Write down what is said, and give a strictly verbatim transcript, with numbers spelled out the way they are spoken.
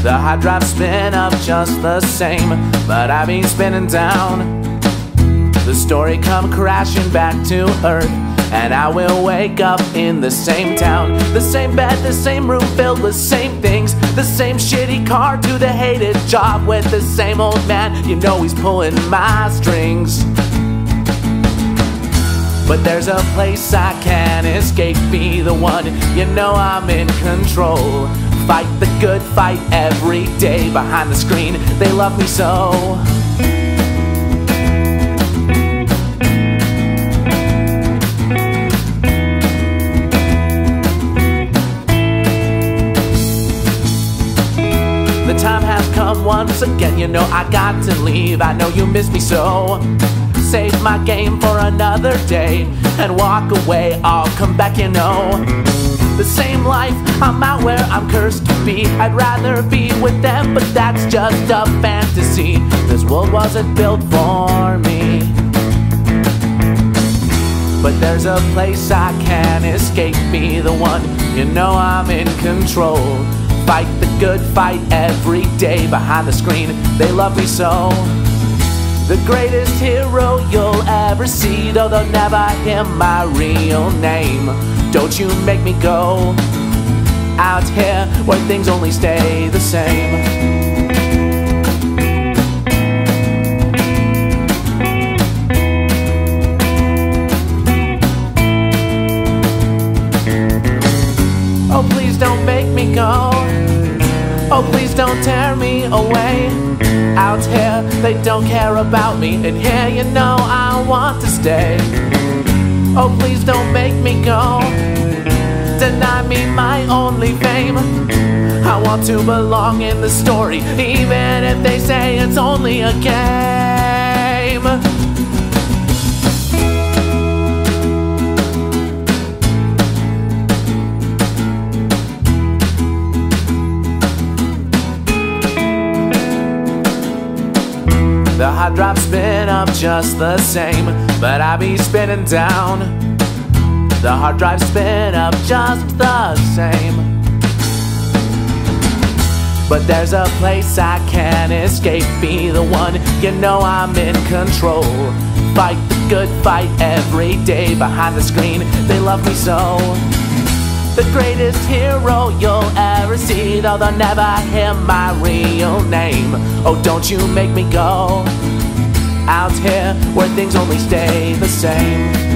The hard drive spin up just the same, but I be spinning down. The story come crashing back to earth, and I will wake up in the same town. The same bed, the same room filled with same things. The same shitty car to the hated job with the same old man. You know he's pulling my strings. But there's a place I can't escape, be the one, you know I'm in control. Fight the good fight every day behind the screen, they love me so. The time has come once again, you know I got to leave, I know you miss me so. Save my game for another day and walk away, I'll come back, you know. The same life, I'm out where I'm cursed to be. I'd rather be with them, but that's just a fantasy. This world wasn't built for me. But there's a place I can't escape, be the one, you know I'm in control. Fight the good fight every day behind the screen, they love me so. The greatest hero you'll ever see, though they'll never hear my real name. Don't you make me go out here where things only stay the same. Oh, please don't make me go. Oh, please don't tear me away. Out here, they don't care about me, and here you know I want to stay. Oh, please don't make me go. Deny me my only fame. I want to belong in the story, even if they say it's only a game. The hard drive spin up just the same, but I be spinning down. The hard drive spin up just the same. But there's a place I can't escape, be the one, you know I'm in control. Fight the good fight every day behind the screen, they love me so. The greatest hero you'll ever see, though they'll never hear my real name. Oh, don't you make me go out here where things only stay the same.